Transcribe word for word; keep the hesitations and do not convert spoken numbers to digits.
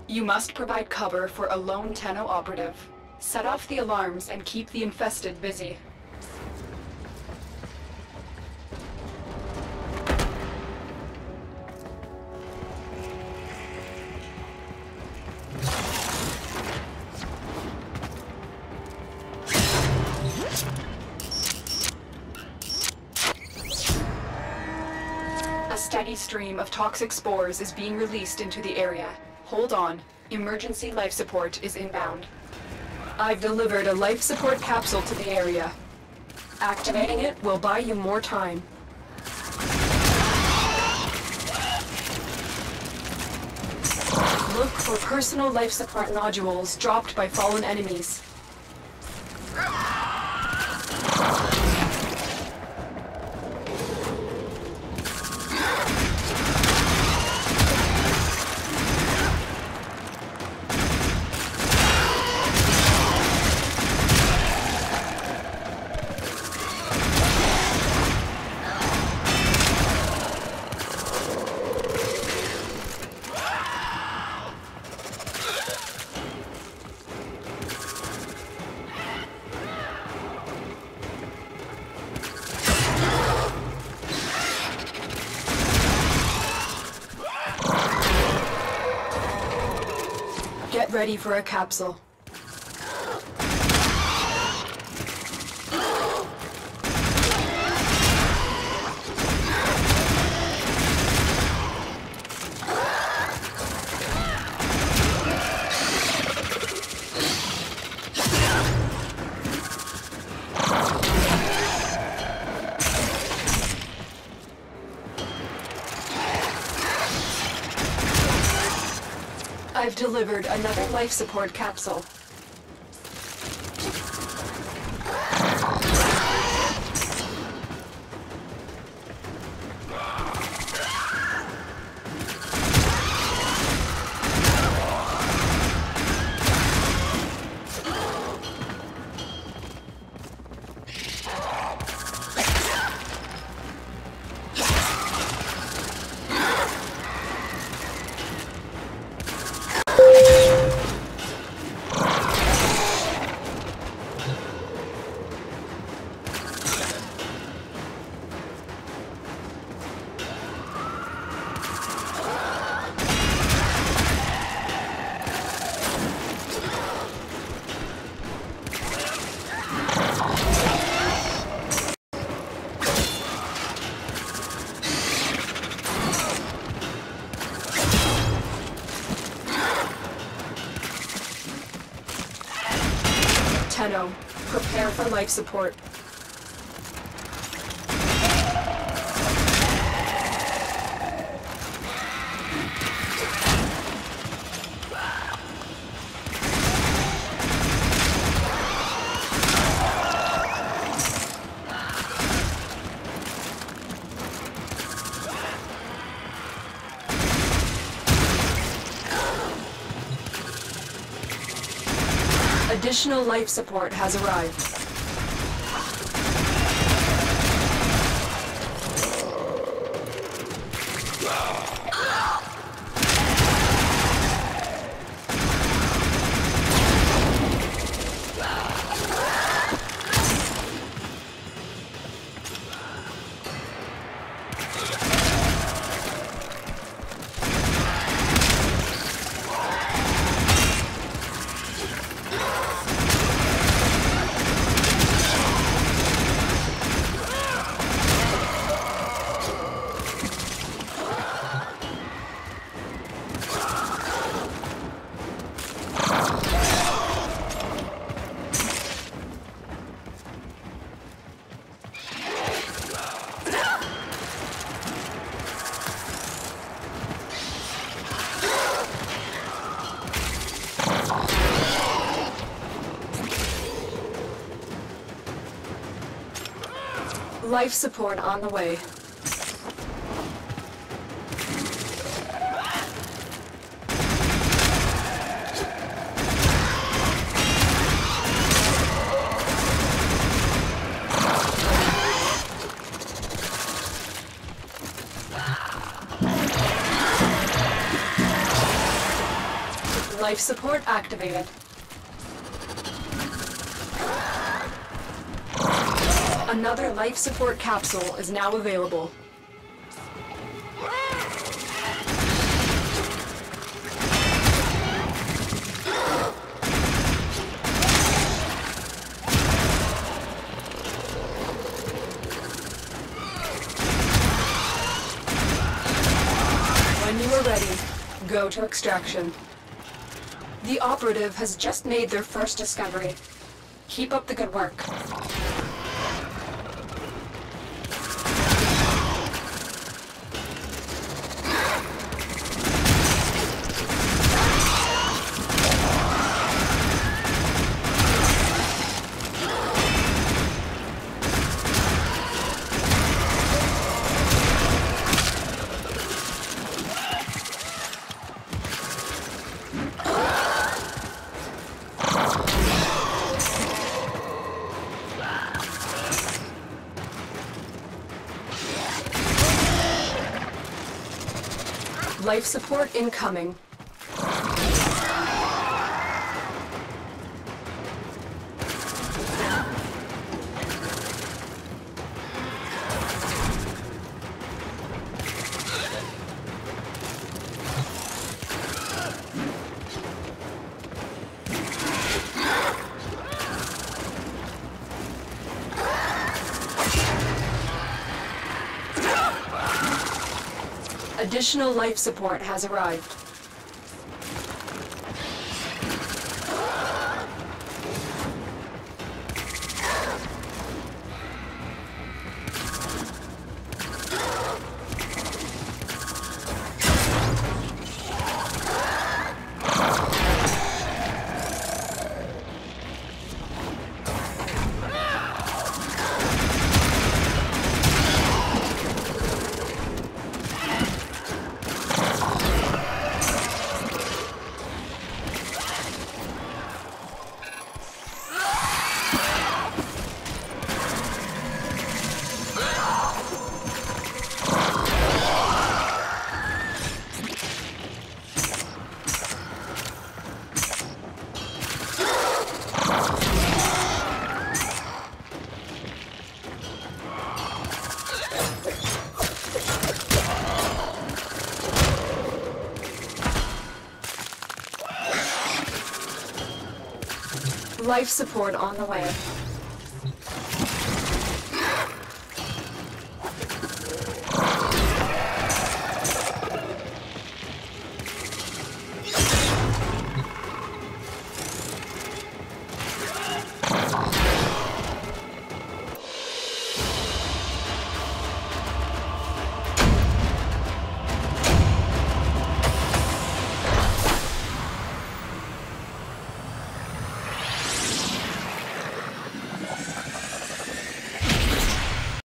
You must provide cover for a lone Tenno operative. Set off the alarms and keep the infested busy. A steady stream of toxic spores is being released into the area. Hold on. Emergency life support is inbound. I've delivered a life support capsule to the area. Activating it will buy you more time. Look for personal life support nodules dropped by fallen enemies. Get ready for a capsule. I've delivered another life support capsule. Tenno, prepare for life support. Additional life support has arrived. Life support on the way. Life support activated. Another life support capsule is now available. When you are ready, go to extraction. The operative has just made their first discovery. Keep up the good work. Life support incoming. Additional life support has arrived. Life support on the way.